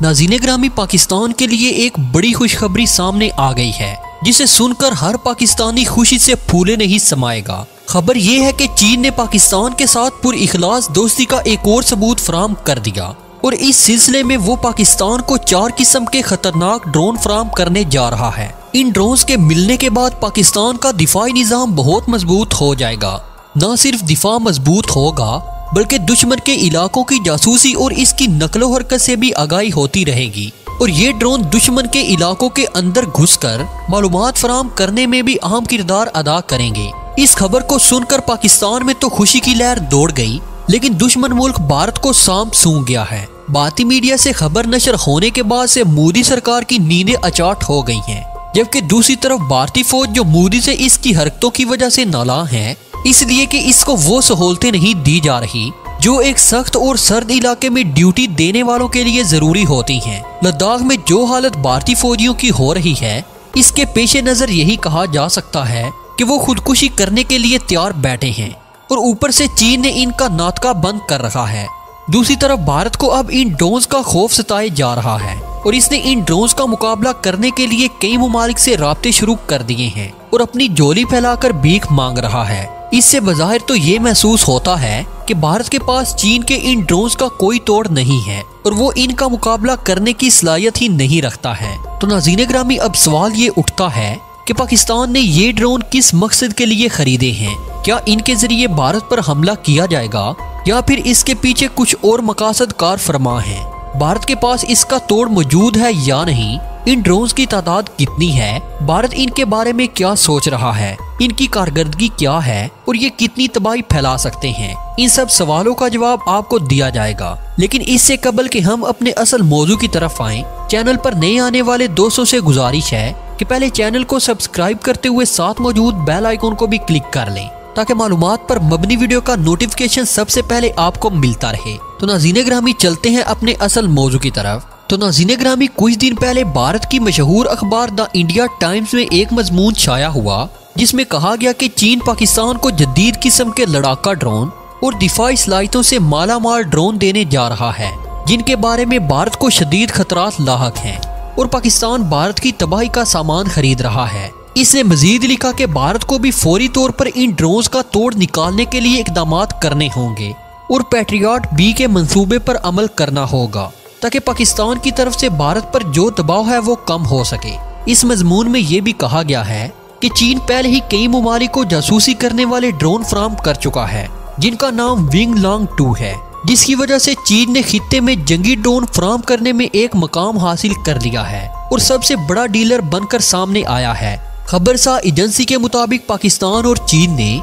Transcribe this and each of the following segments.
नाज़रीन ग्रामी, पाकिस्तान के लिए एक बड़ी खुशखबरी सामने आ गई है जिसे सुनकर हर पाकिस्तानी खुशी से फूले नहीं समाएगा। खबर ये है कि चीन ने पाकिस्तान के साथ पुरइखलास दोस्ती का एक और सबूत फराहम कर दिया और इस सिलसिले में वो पाकिस्तान को 4 किस्म के खतरनाक ड्रोन फराहम करने जा रहा है। इन ड्रोन्स के मिलने के बाद पाकिस्तान का दिफाई निज़ाम बहुत मजबूत हो जाएगा। न सिर्फ दिफा मजबूत होगा बल्कि दुश्मन के इलाकों की जासूसी और इसकी नकलो हरकत से भी आगाही होती रहेगी और ये ड्रोन दुश्मन के इलाकों के अंदर घुसकर मालूमात फराहम करने में भी अहम किरदार अदा करेंगे। इस खबर को सुनकर पाकिस्तान में तो खुशी की लहर दौड़ गई, लेकिन दुश्मन मुल्क भारत को सांप सूंघ गया है। भारतीय मीडिया से खबर नशर होने के बाद से मोदी सरकार की नींदें अचाट हो गई हैं, जबकि दूसरी तरफ भारतीय फौज जो मोदी से इसकी हरकतों की वजह से नालां है, इसलिए कि इसको वो सहूलतें नहीं दी जा रही जो एक सख्त और सर्द इलाके में ड्यूटी देने वालों के लिए जरूरी होती हैं। लद्दाख में जो हालत भारतीय फौजियों की हो रही है, इसके पेश नजर यही कहा जा सकता है कि वो खुदकुशी करने के लिए तैयार बैठे हैं और ऊपर से चीन ने इनका नाटका बंद कर रखा है। दूसरी तरफ भारत को अब इन ड्रोन्स का खौफ सताए जा रहा है और इसने इन ड्रोन्स का मुकाबला करने के लिए कई ममालिक से राब्ते शुरू कर दिए हैं और अपनी झोली फैलाकर भीख मांग रहा है। इससे बज़ाहिर तो ये महसूस होता है कि भारत के पास चीन के इन ड्रोन्स का कोई तोड़ नहीं है और वो इनका मुकाबला करने की सलाहियत ही नहीं रखता है। तो नाज़रीन ग्रामी, अब सवाल ये उठता है कि पाकिस्तान ने ये ड्रोन किस मकसद के लिए खरीदे हैं? क्या इनके जरिए भारत पर हमला किया जाएगा या फिर इसके पीछे कुछ और मकासद कार फरमा है? भारत के पास इसका तोड़ मौजूद है या नहीं? इन ड्रोन्स की तादाद कितनी है? भारत इनके बारे में क्या सोच रहा है? इनकी कारकर्दगी क्या है और ये कितनी तबाही फैला सकते हैं? इन सब सवालों का जवाब आपको दिया जाएगा, लेकिन इससे कबल कि हम अपने असल मौजू की तरफ आएं, चैनल पर नए आने वाले दोस्तों से गुजारिश है कि पहले चैनल को सब्सक्राइब करते हुए साथ मौजूद बेल आइकॉन को भी क्लिक कर लें ताकि मालूमात पर मबनी वीडियो का नोटिफिकेशन सबसे पहले आपको मिलता रहे। तो नाज़रीन ग्रामी, चलते हैं अपने असल मौजू की तरफ। तो नाज़रीन ग्रामी, कुछ दिन पहले भारत की मशहूर अखबार द इंडिया टाइम्स में एक मजमून छाया हुआ जिसमें कहा गया कि चीन पाकिस्तान को जदीद किस्म के लड़ाका ड्रोन और दिफाई सलाहियतों से मालामाल ड्रोन देने जा रहा है, जिनके बारे में भारत को शदीद खतरात लाहक हैं और पाकिस्तान भारत की तबाही का सामान खरीद रहा है। इसने मजीद लिखा कि भारत को भी फौरी तौर पर इन ड्रोन्स का तोड़ निकालने के लिए इकदामात करने होंगे और पैट्रियट बी के मंसूबे पर अमल करना होगा ताकि पाकिस्तान की तरफ से भारत पर जो दबाव है वो कम हो सके। इस मजमून में ये भी कहा गया है कि चीन पहले ही कई ममालिक को जासूसी करने वाले ड्रोन फराहम कर चुका है जिनका नाम विंग लॉन्ग 2 है, जिसकी वजह से चीन ने खित्ते में जंगी ड्रोन फराहम करने में एक मकाम हासिल कर लिया है और सबसे बड़ा डीलर बनकर सामने आया है। खबरसा एजेंसी के मुताबिक पाकिस्तान और चीन ने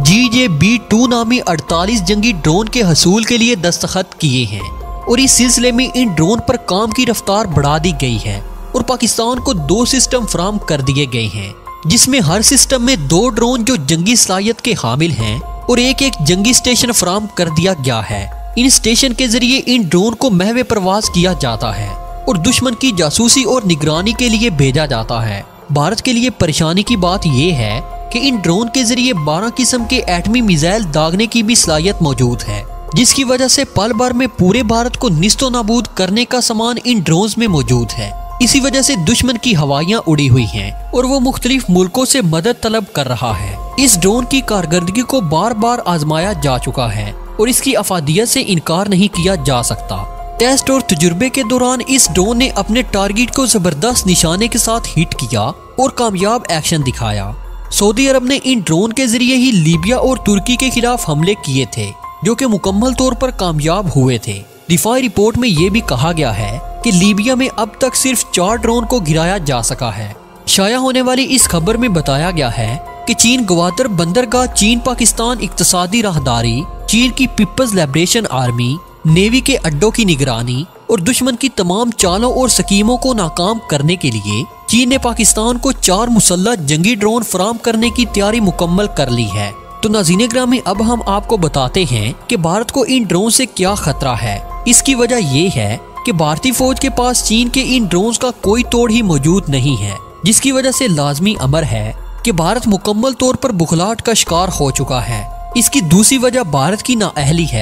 GJB-2 नामी 48 जंगी ड्रोन के हसूल के लिए दस्तखत किए हैं और इस सिलसिले में इन ड्रोन पर काम की रफ्तार बढ़ा दी गई है और पाकिस्तान को 2 सिस्टम फराहम कर दिए गए हैं, जिसमें हर सिस्टम में 2 ड्रोन जो जंगी सलाहियत के हामिल हैं और एक जंगी स्टेशन फराहम कर दिया गया है। इन स्टेशन के जरिए इन ड्रोन को महवे परवाज किया जाता है और दुश्मन की जासूसी और निगरानी के लिए भेजा जाता है। भारत के लिए परेशानी की बात यह है कि इन ड्रोन के जरिए 12 किस्म के एटमी मिसाइल दागने की भी सलाहियत मौजूद है, जिसकी वजह से पल भर में पूरे भारत को निस्तो नाबूद करने का सामान इन ड्रोन्स में मौजूद है। इसी वजह से दुश्मन की हवाइयां उड़ी हुई हैं और वो मुख्तलिफ मुल्कों से मदद तलब कर रहा है। इस ड्रोन की कारकर्दगी को बार बार आजमाया जा चुका है और इसकी अफादियत से इनकार नहीं किया जा सकता। टेस्ट और तजुर्बे के दौरान इस ड्रोन ने अपने टारगेट को जबरदस्त निशाने के साथ हिट किया और कामयाब एक्शन दिखाया। सऊदी अरब ने इन ड्रोन के जरिए ही लीबिया और तुर्की के खिलाफ हमले किए थे जो कि मुकम्मल तौर पर कामयाब हुए थे। दिफाई रिपोर्ट में ये भी कहा गया है कि लीबिया में अब तक सिर्फ 4 ड्रोन को गिराया जा सका है। शाया होने वाली इस खबर में बताया गया है कि चीन ग्वादर बंदरगाह, चीन पाकिस्तान इक्तसादी राहदारी, चीन की पीपल्स लिबरेशन आर्मी, नेवी के अड्डों की निगरानी और दुश्मन की तमाम चालों और स्कीमों को नाकाम करने के लिए चीन ने पाकिस्तान को 4 मुसल्लह जंगी ड्रोन फराहम करने की तैयारी मुकम्मल कर ली है। तो नाज़रीन ग्रामी, अब हम आपको बताते हैं कि भारत को इन ड्रोन से क्या खतरा है। इसकी वजह ये है कि भारतीय फौज के पास चीन के इन ड्रोन्स का कोई तोड़ ही मौजूद नहीं है, जिसकी वजह से लाजमी अमर है कि भारत मुकम्मल तौर पर बुखलाहट का शिकार हो चुका है। इसकी दूसरी वजह भारत की नाअहली है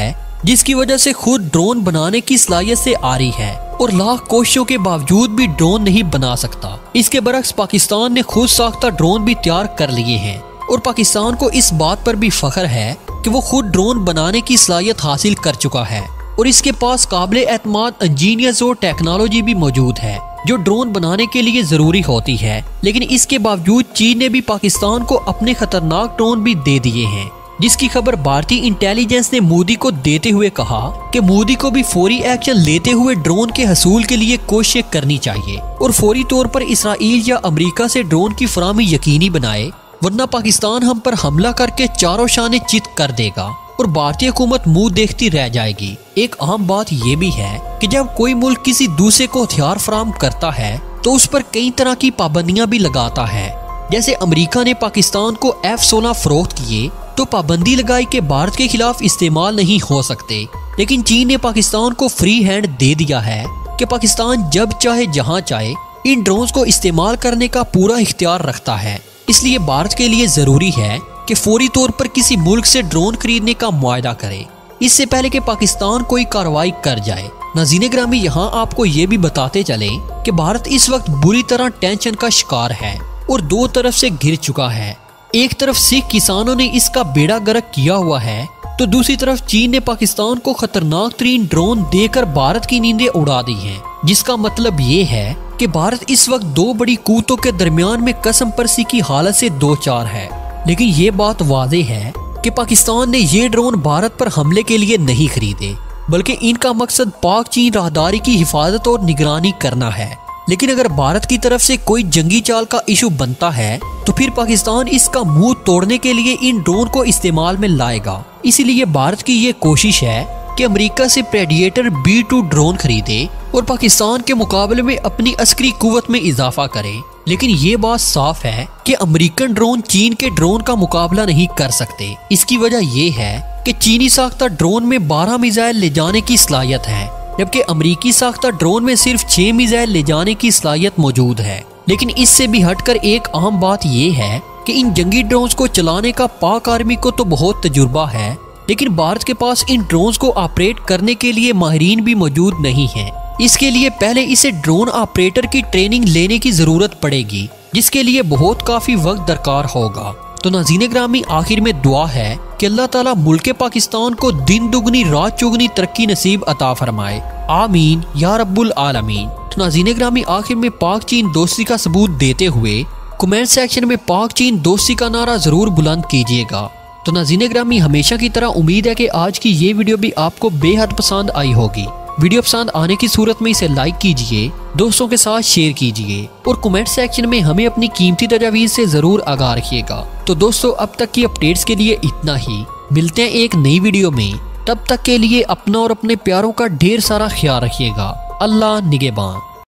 जिसकी वजह से खुद ड्रोन बनाने की सलाहियत से आरी है और लाख कोशिशों के बावजूद भी ड्रोन नहीं बना सकता। इसके बरक्स पाकिस्तान ने खुद साख्ता ड्रोन भी तैयार कर लिए हैं और पाकिस्तान को इस बात पर भी फख्र है कि वो खुद ड्रोन बनाने की सलाहियत हासिल कर चुका है और इसके पास काबिल एतमाद इंजीनियर्स और टेक्नोलॉजी भी मौजूद है जो ड्रोन बनाने के लिए जरूरी होती है। लेकिन इसके बावजूद चीन ने भी पाकिस्तान को अपने खतरनाक ड्रोन भी दे दिए हैं, जिसकी खबर भारतीय इंटेलिजेंस ने मोदी को देते हुए कहा कि मोदी को भी फौरी एक्शन लेते हुए ड्रोन के हसूल के लिए कोशिश करनी चाहिए और फौरी तौर पर इसराइल या अमेरिका से ड्रोन की फराहमी यकीनी बनाए, वरना पाकिस्तान हम पर हमला करके चारों शाने चित कर देगा और भारतीय हुकूमत मुंह देखती रह जाएगी। एक आम बात यह भी है कि जब कोई मुल्क किसी दूसरे को हथियार फराहम करता है तो उस पर कई तरह की पाबंदियां भी लगाता है। जैसे अमेरिका ने पाकिस्तान को F-16 फरोख्त किए तो पाबंदी लगाई कि भारत के खिलाफ इस्तेमाल नहीं हो सकते, लेकिन चीन ने पाकिस्तान को फ्री हैंड दे दिया है कि पाकिस्तान जब चाहे जहां चाहे इन ड्रोन्स को इस्तेमाल करने का पूरा इख्तियार रखता है। इसलिए भारत के लिए जरूरी है कि फौरी तौर पर किसी मुल्क से ड्रोन खरीदने का मुआहदा करे, इससे पहले कि पाकिस्तान कोई कार्रवाई कर जाए। नाज़रीन ग्रामी, यहाँ आपको ये भी बताते चले कि भारत इस वक्त बुरी तरह टेंशन का शिकार है और दो तरफ से घिर चुका है। एक तरफ सिख किसानों ने इसका बेड़ा गर्क किया हुआ है तो दूसरी तरफ चीन ने पाकिस्तान को खतरनाक तरीन ड्रोन देकर भारत की नींदें उड़ा दी हैं, जिसका मतलब ये है कि भारत इस वक्त दो बड़ी कुव्वतों के दरमियान में कसम परसी की हालत से दो चार है। लेकिन ये बात वाज़ेह है कि पाकिस्तान ने ये ड्रोन भारत पर हमले के लिए नहीं खरीदे, बल्कि इनका मकसद पाक चीन राहदारी की हिफाजत और निगरानी करना है। लेकिन अगर भारत की तरफ से कोई जंगी चाल का इशू बनता है तो फिर पाकिस्तान इसका मुंह तोड़ने के लिए इन ड्रोन को इस्तेमाल में लाएगा। इसीलिए भारत की ये कोशिश है कि अमेरिका से प्रेडिएटर B-2 ड्रोन खरीदे और पाकिस्तान के मुकाबले में अपनी अस्करी कुव्वत में इजाफा करे। लेकिन ये बात साफ है कि अमेरिकन ड्रोन चीन के ड्रोन का मुकाबला नहीं कर सकते। इसकी वजह यह है कि चीनी साख्ता ड्रोन में 12 मिसाइल ले जाने की सलाहियत है, जबकि अमेरिकी साख्ता ड्रोन में सिर्फ 6 मिसाइल ले जाने की सलाहियत मौजूद है। लेकिन इससे भी हटकर एक अहम बात यह है कि इन जंगी ड्रोन्स को चलाने का पाक आर्मी को तो बहुत तजुर्बा है, लेकिन भारत के पास इन ड्रोन्स को ऑपरेट करने के लिए माहिरीन भी मौजूद नहीं है। इसके लिए पहले इसे ड्रोन ऑपरेटर की ट्रेनिंग लेने की जरूरत पड़ेगी, जिसके लिए बहुत काफी वक्त दरकार होगा। तो नाज़रीन ग्रामी, आखिर में दुआ है कि अल्लाह ताला मुल्क पाकिस्तान को दिन दुगनी रात चौगनी तरक्की नसीब अता फरमाए, आमीन या रब्बुल आलमीन। तो नाज़रीन ग्रामी, आखिर में पाक चीन दोस्ती का सबूत देते हुए कमेंट सेक्शन में पाक चीन दोस्ती का नारा जरूर बुलंद कीजिएगा। तो नाज़रीन ग्रामी, हमेशा की तरह उम्मीद है कि आज की ये वीडियो भी आपको बेहद पसंद आई होगी। वीडियो पसंद आने की सूरत में इसे लाइक कीजिए, दोस्तों के साथ शेयर कीजिए और कमेंट सेक्शन में हमें अपनी कीमती तजावीज़ से जरूर आगाह रखिएगा। तो दोस्तों, अब तक की अपडेट्स के लिए इतना ही। मिलते हैं एक नई वीडियो में, तब तक के लिए अपना और अपने प्यारों का ढेर सारा ख्याल रखिएगा। अल्लाह निगहबान।